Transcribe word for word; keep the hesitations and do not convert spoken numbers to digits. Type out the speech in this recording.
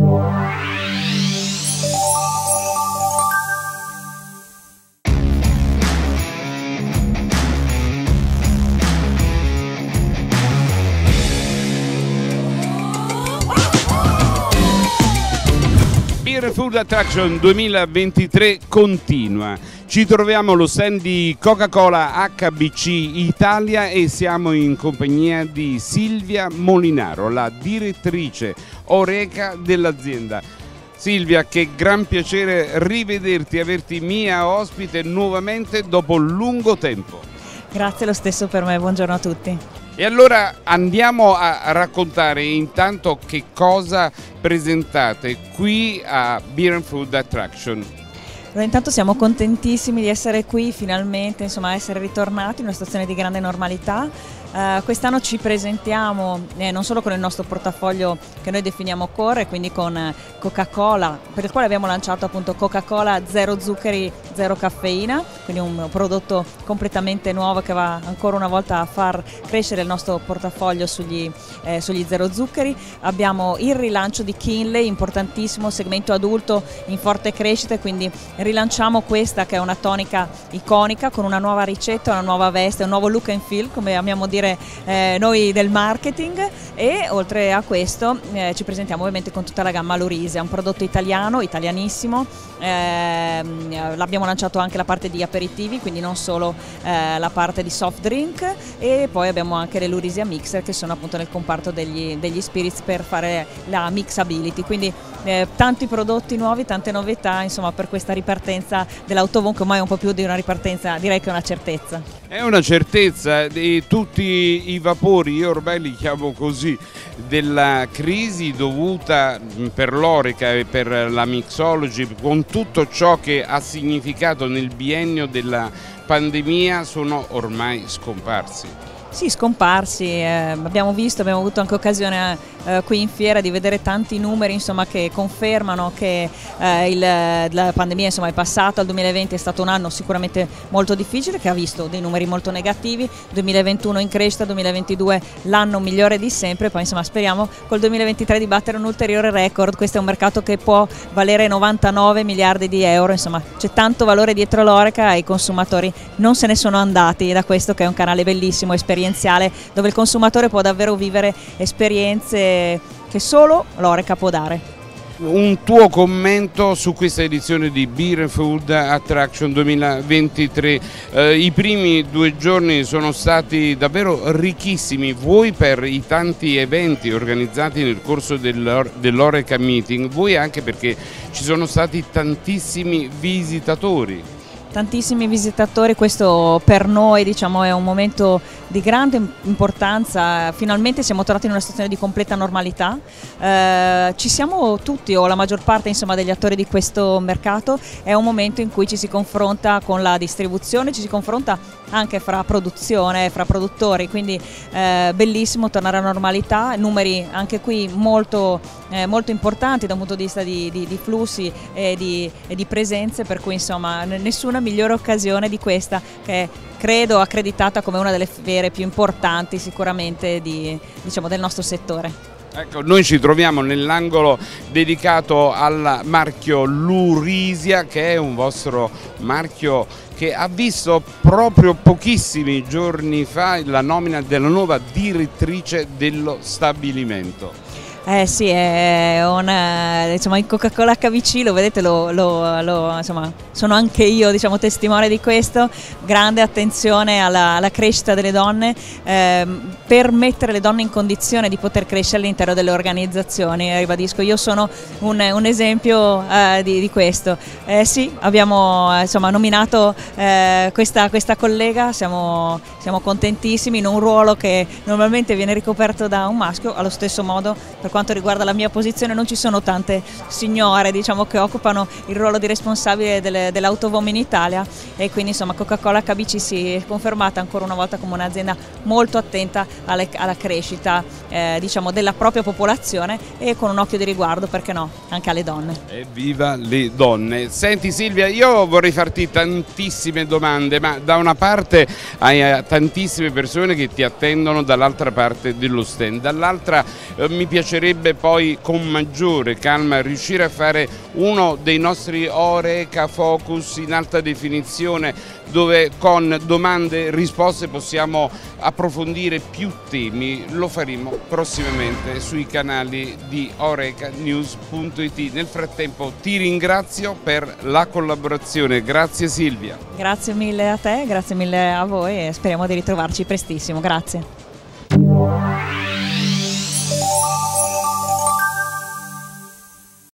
Beer Food Attraction duemilaventitré continua. Ci troviamo allo stand di Coca-Cola H B C Italia e siamo in compagnia di Silvia Molinaro, la direttrice Horeca dell'azienda. Silvia, che gran piacere rivederti, averti mia ospite nuovamente dopo lungo tempo. Grazie, lo stesso per me, buongiorno a tutti. E allora andiamo a raccontare intanto che cosa presentate qui a Beer Food Attraction. Allora, intanto siamo contentissimi di essere qui finalmente, insomma essere ritornati in una situazione di grande normalità. Uh, quest'anno ci presentiamo eh, non solo con il nostro portafoglio che noi definiamo core, quindi con eh, Coca-Cola, per il quale abbiamo lanciato appunto Coca-Cola zero zuccheri, zero caffeina, quindi un prodotto completamente nuovo che va ancora una volta a far crescere il nostro portafoglio sugli, eh, sugli zero zuccheri. Abbiamo il rilancio di Kinley, importantissimo, segmento adulto in forte crescita, quindi rilanciamo questa che è una tonica iconica con una nuova ricetta, una nuova veste, un nuovo look and feel, come amiamo dire Eh, noi del marketing, e oltre a questo eh, ci presentiamo ovviamente con tutta la gamma Lurisia, un prodotto italiano, italianissimo. Eh, l'abbiamo lanciato anche la parte di aperitivi, quindi non solo eh, la parte di soft drink, e poi abbiamo anche le Lurisia Mixer che sono appunto nel comparto degli, degli spirits per fare la mixability, quindi eh, tanti prodotti nuovi, tante novità, insomma, per questa ripartenza dell'autovon, che ormai è un po' più di una ripartenza, direi che è una certezza. È una certezza di tutti i vapori, io ormai li chiamo così, della crisi dovuta per l'Horeca e per la mixology, con tutto ciò che ha significato nel biennio della pandemia, sono ormai scomparsi. Sì, scomparsi, eh, abbiamo visto, abbiamo avuto anche occasione eh, qui in fiera di vedere tanti numeri, insomma, che confermano che eh, il, la pandemia, insomma, è passata. Il duemilaventi è stato un anno sicuramente molto difficile, che ha visto dei numeri molto negativi, duemilaventuno in crescita, duemilaventidue l'anno migliore di sempre, poi insomma speriamo col duemilaventitré di battere un ulteriore record. Questo è un mercato che può valere novantanove miliardi di euro, insomma c'è tanto valore dietro l'Horeca e i consumatori non se ne sono andati da questo, che è un canale bellissimo, esperienziale, dove il consumatore può davvero vivere esperienze che solo l'Horeca può dare. Un tuo commento su questa edizione di Beer Food Attraction duemilaventitré. Eh, I primi due giorni sono stati davvero ricchissimi, voi per i tanti eventi organizzati nel corso dell'Horeca Meeting, voi anche perché ci sono stati tantissimi visitatori. Tantissimi visitatori, questo per noi, diciamo, è un momento di grande importanza. Finalmente siamo tornati in una situazione di completa normalità, eh, ci siamo tutti, o la maggior parte, insomma, degli attori di questo mercato. È un momento in cui ci si confronta con la distribuzione, ci si confronta anche fra produzione, fra produttori, quindi eh, bellissimo tornare alla normalità, numeri anche qui molto, eh, molto importanti da un punto di vista di, di, di flussi e di, e di presenze, per cui insomma nessuna migliore occasione di questa, che credo accreditata come una delle fiere più importanti sicuramente di, diciamo, del nostro settore. Ecco, noi ci troviamo nell'angolo dedicato al marchio Lurisia, che è un vostro marchio che ha visto proprio pochissimi giorni fa la nomina della nuova direttrice dello stabilimento. Eh sì, è una, insomma, in Coca-Cola H B C, lo vedete, lo, lo, lo, insomma, sono anche io, diciamo, testimone di questo, grande attenzione alla, alla crescita delle donne, ehm, per mettere le donne in condizione di poter crescere all'interno delle organizzazioni. Ribadisco, io sono un, un esempio eh, di, di questo. Eh, sì, abbiamo insomma, nominato eh, questa, questa collega, siamo, siamo contentissimi, in un ruolo che normalmente viene ricoperto da un maschio. Allo stesso modo, per quanto riguarda la mia posizione, non ci sono tante signore, diciamo, che occupano il ruolo di responsabile dell'autovom in Italia, e quindi insomma Coca-Cola H B C si è confermata ancora una volta come un'azienda molto attenta alle, alla crescita eh, diciamo, della propria popolazione, e con un occhio di riguardo, perché no, anche alle donne. Evviva le donne! Senti Silvia, io vorrei farti tantissime domande, ma da una parte hai tantissime persone che ti attendono dall'altra parte dello stand, dall'altra eh, mi piacerebbe piacerebbe poi con maggiore calma riuscire a fare uno dei nostri Oreca Focus in alta definizione, dove con domande e risposte possiamo approfondire più temi. Lo faremo prossimamente sui canali di oreca news punto it. Nel frattempo ti ringrazio per la collaborazione, grazie Silvia. Grazie mille a te, grazie mille a voi e speriamo di ritrovarci prestissimo, grazie.